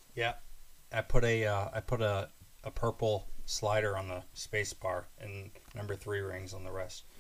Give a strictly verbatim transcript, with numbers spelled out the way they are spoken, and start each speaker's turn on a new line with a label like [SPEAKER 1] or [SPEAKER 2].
[SPEAKER 1] Yeah, I put a uh, I put a a purple slider on the space bar and number three rings on the rest.